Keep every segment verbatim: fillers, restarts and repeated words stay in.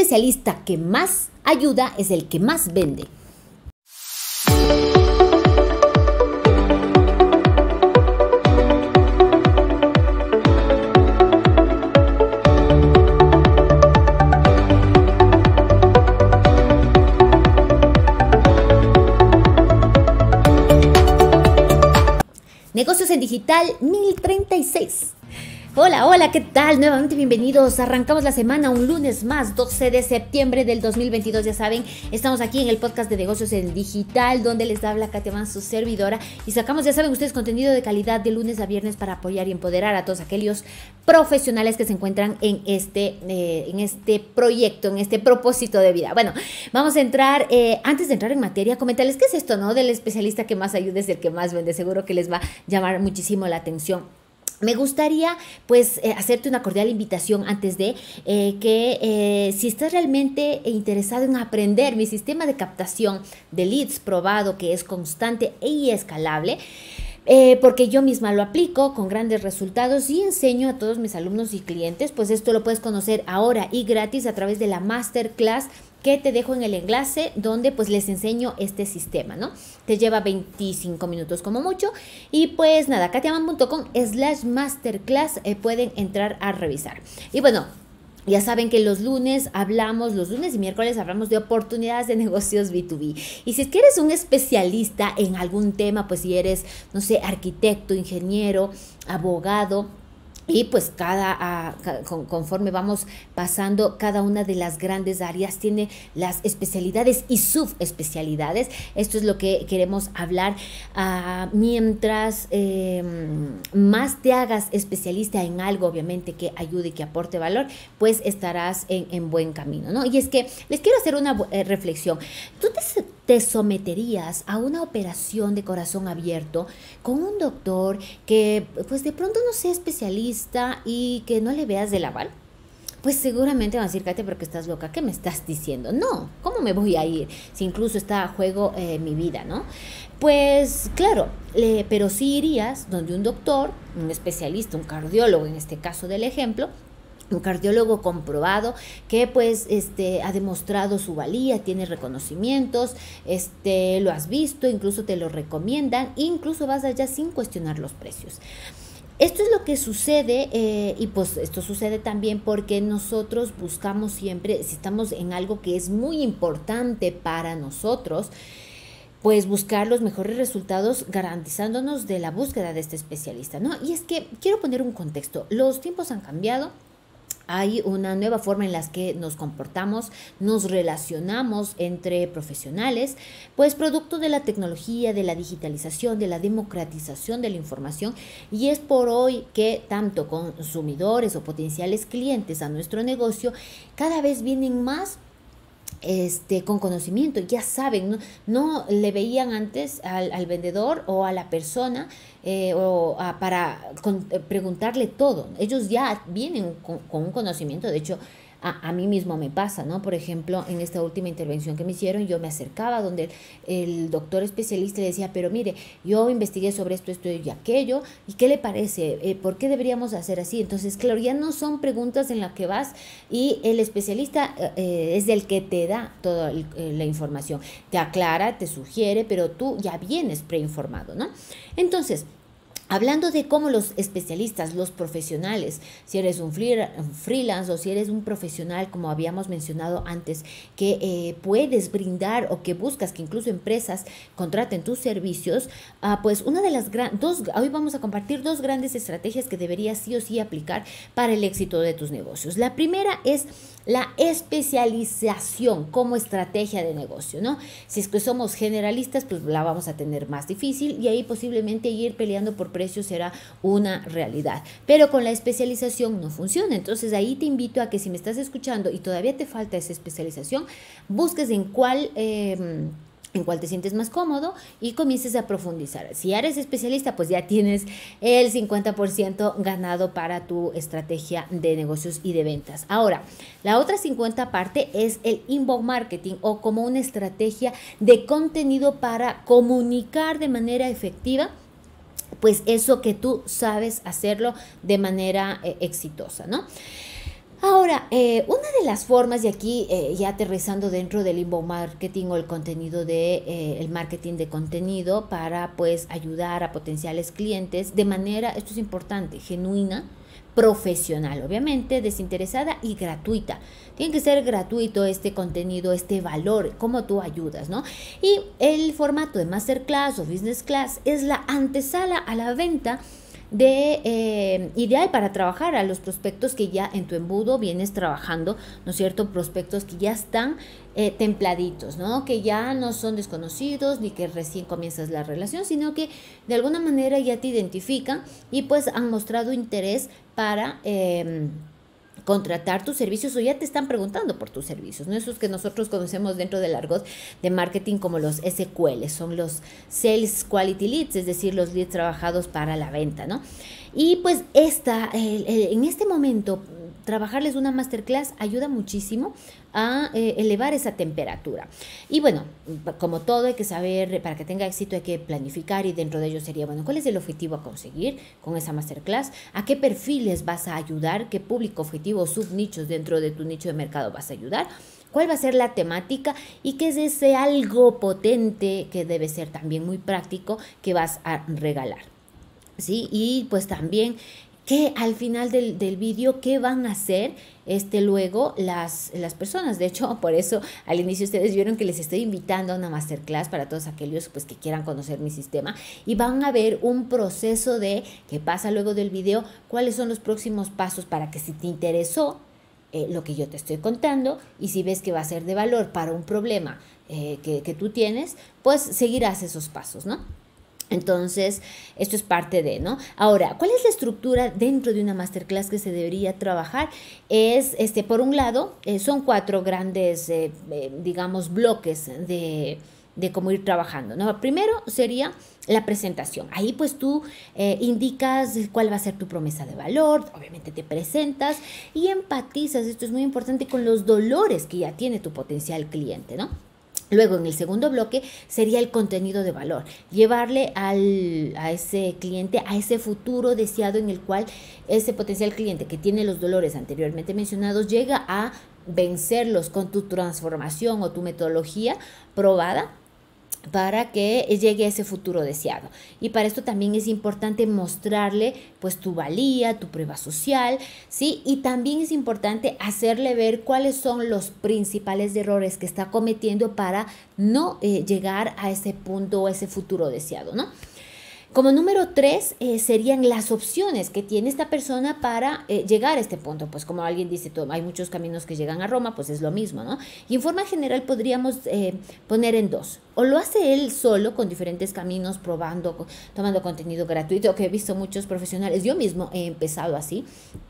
especialista que más ayuda es el que más vende. Negocios en Digital mil treinta y seis. Hola, hola, ¿qué tal? Nuevamente bienvenidos. Arrancamos la semana un lunes más, doce de septiembre del dos mil veintidós. Ya saben, estamos aquí en el podcast de Negocios en Digital, donde les habla Katia Mann, su servidora. Y sacamos, ya saben ustedes, contenido de calidad de lunes a viernes para apoyar y empoderar a todos aquellos profesionales que se encuentran en este, eh, en este proyecto, en este propósito de vida. Bueno, vamos a entrar, eh, antes de entrar en materia, comentarles qué es esto, ¿no? Del especialista que más ayuda es el que más vende. Seguro que les va a llamar muchísimo la atención. Me gustaría, pues, eh, hacerte una cordial invitación antes de eh, que eh, si estás realmente interesado en aprender mi sistema de captación de leads probado, que es constante y escalable, Eh, porque yo misma lo aplico con grandes resultados y enseño a todos mis alumnos y clientes, pues esto lo puedes conocer ahora y gratis a través de la masterclass que te dejo en el enlace, donde pues les enseño este sistema, ¿no? Te lleva veinticinco minutos como mucho y pues nada, katiamann punto com slash masterclass eh, pueden entrar a revisar. Y bueno, ya saben que los lunes hablamos, los lunes y miércoles hablamos de oportunidades de negocios B dos B. Y si es que eres un especialista en algún tema, pues si eres, no sé, arquitecto, ingeniero, abogado, y pues cada, uh, conforme vamos pasando, cada una de las grandes áreas tiene las especialidades y subespecialidades. Esto es lo que queremos hablar. Uh, mientras eh, más te hagas especialista en algo, obviamente, que ayude y que aporte valor, pues estarás en, en buen camino, ¿no? Y es que les quiero hacer una eh, reflexión. ¿Tú te, te someterías a una operación de corazón abierto con un doctor que, pues de pronto no sea especialista y que no le veas del aval? Pues seguramente van a decir, Katia, pero que estás loca, ¿qué me estás diciendo? No, ¿cómo me voy a ir si incluso está a juego eh, mi vida, ¿no? Pues claro, eh, pero sí irías donde un doctor, un especialista, un cardiólogo, en este caso del ejemplo, un cardiólogo comprobado que pues este ha demostrado su valía, tiene reconocimientos, este lo has visto, incluso te lo recomiendan, incluso vas allá sin cuestionar los precios. Esto es lo que sucede eh, y pues esto sucede también porque nosotros buscamos siempre, si estamos en algo que es muy importante para nosotros, pues buscar los mejores resultados garantizándonos de la búsqueda de este especialista, ¿no? Y es que quiero poner un contexto, los tiempos han cambiado. Hay una nueva forma en la que nos comportamos, nos relacionamos entre profesionales, pues producto de la tecnología, de la digitalización, de la democratización de la información, y es por hoy que tanto consumidores o potenciales clientes a nuestro negocio cada vez vienen más Este, con conocimiento, ya saben, no, no le veían antes al, al vendedor o a la persona eh, o a, para con, eh, preguntarle todo. Ellos ya vienen con, con un conocimiento. De hecho, a, a mí mismo me pasa, ¿no? Por ejemplo, en esta última intervención que me hicieron, yo me acercaba donde el, el doctor especialista le decía, pero mire, yo investigué sobre esto, esto y aquello, ¿y qué le parece? Eh, ¿Por qué deberíamos hacer así? Entonces, claro, ya no son preguntas en las que vas y el especialista eh, es el que te da toda el, eh, la información, te aclara, te sugiere, pero tú ya vienes preinformado, ¿no? Entonces, hablando de cómo los especialistas, los profesionales, si eres un freelance o si eres un profesional, como habíamos mencionado antes, que eh, puedes brindar o que buscas que incluso empresas contraten tus servicios, uh, pues una de las gran, dos, hoy vamos a compartir dos grandes estrategias que deberías sí o sí aplicar para el éxito de tus negocios. La primera es la especialización como estrategia de negocio, ¿no? Si es que somos generalistas, pues la vamos a tener más difícil y ahí posiblemente ir peleando por precios será una realidad. Pero con la especialización no funciona. Entonces ahí te invito a que si me estás escuchando y todavía te falta esa especialización, busques en cuál... Eh, en cuál te sientes más cómodo y comiences a profundizar. Si eres especialista, pues ya tienes el cincuenta por ciento ganado para tu estrategia de negocios y de ventas. Ahora, la otra cincuenta parte es el inbound marketing o como una estrategia de contenido para comunicar de manera efectiva pues eso que tú sabes hacerlo de manera eh, exitosa, ¿no? Ahora, eh, una de las formas, y aquí eh, ya aterrizando dentro del inbound marketing o el contenido de eh, el marketing de contenido para pues ayudar a potenciales clientes de manera, esto es importante, genuina, profesional, obviamente, desinteresada y gratuita. Tiene que ser gratuito este contenido, este valor, cómo tú ayudas, ¿no? Y el formato de Masterclass o Business Class es la antesala a la venta de eh, ideal para trabajar a los prospectos que ya en tu embudo vienes trabajando, ¿no es cierto? Prospectos que ya están eh, templaditos, ¿no? Que ya no son desconocidos ni que recién comienzas la relación, sino que de alguna manera ya te identifican y pues han mostrado interés para eh, contratar tus servicios o ya te están preguntando por tus servicios, ¿no? Esos que nosotros conocemos dentro del argot de marketing como los S Q L, son los Sales Quality Leads, es decir, los leads trabajados para la venta, ¿no? Y pues esta, el, el, en este momento, trabajarles una masterclass ayuda muchísimo a eh, elevar esa temperatura. Y bueno, como todo hay que saber, para que tenga éxito hay que planificar y dentro de ello sería, bueno, ¿cuál es el objetivo a conseguir con esa masterclass? ¿A qué perfiles vas a ayudar? ¿Qué público objetivo o subnichos dentro de tu nicho de mercado vas a ayudar? ¿Cuál va a ser la temática? ¿Y qué es ese algo potente que debe ser también muy práctico que vas a regalar? ¿Sí? Y pues también que al final del, del vídeo, ¿qué van a hacer este, luego las, las personas? De hecho, por eso al inicio ustedes vieron que les estoy invitando a una masterclass para todos aquellos pues, que quieran conocer mi sistema y van a ver un proceso de qué pasa luego del video, cuáles son los próximos pasos para que si te interesó eh, lo que yo te estoy contando y si ves que va a ser de valor para un problema eh, que, que tú tienes, pues seguirás esos pasos, ¿no? Entonces, esto es parte de, ¿no? Ahora, ¿cuál es la estructura dentro de una masterclass que se debería trabajar? Es, este, por un lado, eh, son cuatro grandes, eh, eh, digamos, bloques de, de cómo ir trabajando, ¿no? Primero sería la presentación. Ahí pues tú eh, indicas cuál va a ser tu promesa de valor, obviamente te presentas y empatizas, esto es muy importante, con los dolores que ya tiene tu potencial cliente, ¿no? Luego, en el segundo bloque, sería el contenido de valor. Llevarle al, a ese cliente, a ese futuro deseado en el cual ese potencial cliente que tiene los dolores anteriormente mencionados llega a vencerlos con tu transformación o tu metodología probada para que llegue a ese futuro deseado. Y para esto también es importante mostrarle pues tu valía, tu prueba social, ¿sí? Y también es importante hacerle ver cuáles son los principales errores que está cometiendo para no eh, llegar a ese punto o ese futuro deseado, ¿no? Como número tres, eh, serían las opciones que tiene esta persona para eh, llegar a este punto. Pues como alguien dice, todo, hay muchos caminos que llegan a Roma, pues es lo mismo, ¿no? Y en forma general podríamos eh, poner en dos. O lo hace él solo con diferentes caminos, probando, tomando contenido gratuito, que he visto muchos profesionales. Yo mismo he empezado así.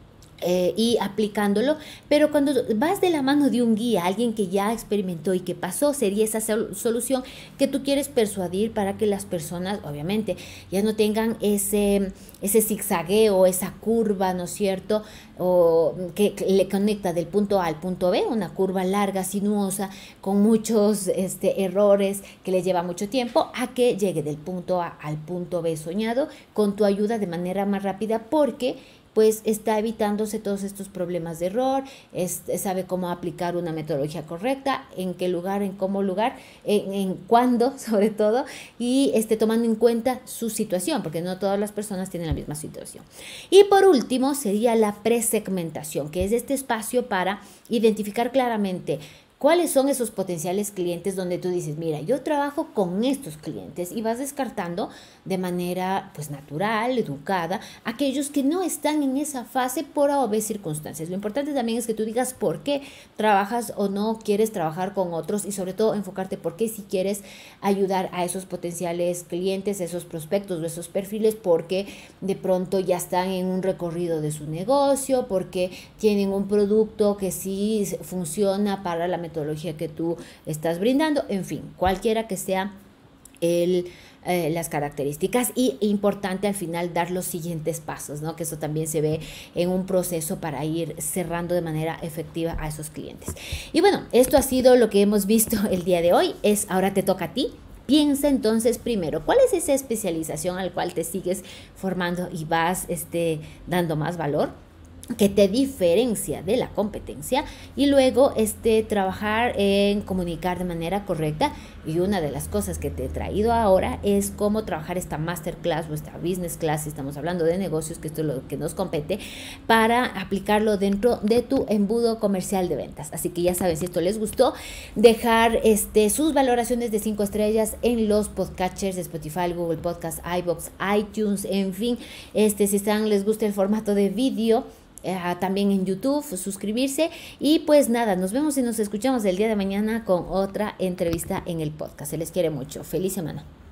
Eh, y aplicándolo, pero cuando vas de la mano de un guía, alguien que ya experimentó y que pasó, sería esa sol- solución que tú quieres persuadir para que las personas, obviamente, ya no tengan ese, ese zigzagueo, esa curva, ¿no es cierto?, o que, que le conecta del punto A al punto B, una curva larga, sinuosa, con muchos este, errores que le lleva mucho tiempo, a que llegue del punto A al punto B soñado con tu ayuda de manera más rápida, porque pues está evitándose todos estos problemas de error, es, sabe cómo aplicar una metodología correcta, en qué lugar, en cómo lugar, en, en cuándo sobre todo, y esté tomando en cuenta su situación, porque no todas las personas tienen la misma situación. Y por último sería la presegmentación, que es este espacio para identificar claramente ¿cuáles son esos potenciales clientes donde tú dices, mira, yo trabajo con estos clientes y vas descartando de manera pues natural, educada, aquellos que no están en esa fase por obvias circunstancias? Lo importante también es que tú digas por qué trabajas o no quieres trabajar con otros y sobre todo enfocarte por qué si quieres ayudar a esos potenciales clientes, esos prospectos o esos perfiles, porque de pronto ya están en un recorrido de su negocio, porque tienen un producto que sí funciona para la metodología que tú estás brindando, en fin, cualquiera que sea el, eh, las características. Y importante al final dar los siguientes pasos, ¿no? Que eso también se ve en un proceso para ir cerrando de manera efectiva a esos clientes. Y bueno, esto ha sido lo que hemos visto el día de hoy. Es ahora te toca a ti. Piensa entonces primero, ¿cuál es esa especialización al cual te sigues formando y vas este, dando más valor? que te diferencia de la competencia, y luego este, trabajar en comunicar de manera correcta. Y una de las cosas que te he traído ahora es cómo trabajar esta masterclass o esta business class, si estamos hablando de negocios, que esto es lo que nos compete, para aplicarlo dentro de tu embudo comercial de ventas. Así que ya saben, si esto les gustó, dejar este, sus valoraciones de cinco estrellas en los podcatchers de Spotify, Google Podcast, iVoox, iTunes, en fin, este, si están, les gusta el formato de vídeo, Eh, también en YouTube, suscribirse. Y pues nada, nos vemos y nos escuchamos el día de mañana con otra entrevista en el podcast. Se les quiere mucho. Feliz semana.